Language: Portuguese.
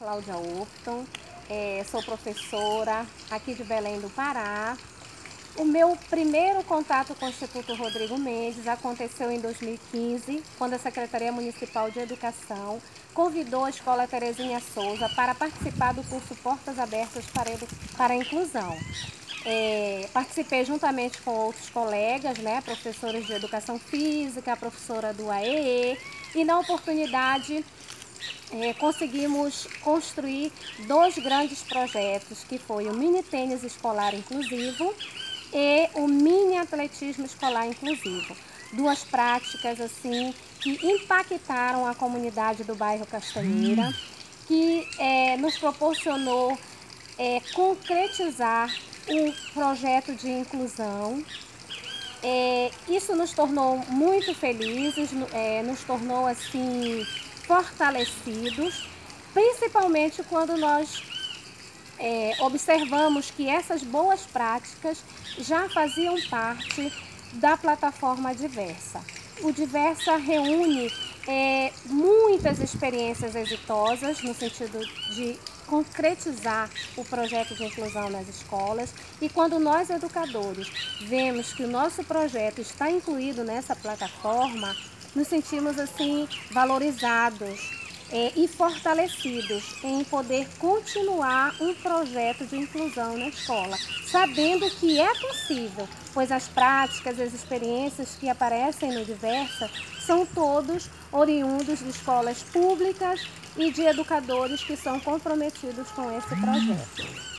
Cláudia Upton, sou professora aqui de Belém do Pará. O meu primeiro contato com o Instituto Rodrigo Mendes aconteceu em 2015, quando a Secretaria Municipal de Educação convidou a Escola Terezinha Souza para participar do curso Portas Abertas para a Inclusão. Participei juntamente com outros colegas, professores de Educação Física, professora do AEE, e na oportunidade conseguimos construir dois grandes projetos, que foi o Mini Tênis Escolar Inclusivo e o Mini Atletismo Escolar Inclusivo. Duas práticas assim que impactaram a comunidade do bairro Castanheira, que nos proporcionou concretizar um projeto de inclusão. Isso nos tornou muito felizes, nos tornou assim fortalecidos, principalmente quando nós observamos que essas boas práticas já faziam parte da plataforma Diversa. O Diversa reúne muitas experiências exitosas no sentido de concretizar o projeto de inclusão nas escolas, e quando nós educadores vemos que o nosso projeto está incluído nessa plataforma, nos sentimos assim valorizados e fortalecidos em poder continuar um projeto de inclusão na escola, sabendo que é possível, pois as práticas, as experiências que aparecem no Diversa são todos oriundos de escolas públicas e de educadores que são comprometidos com esse projeto.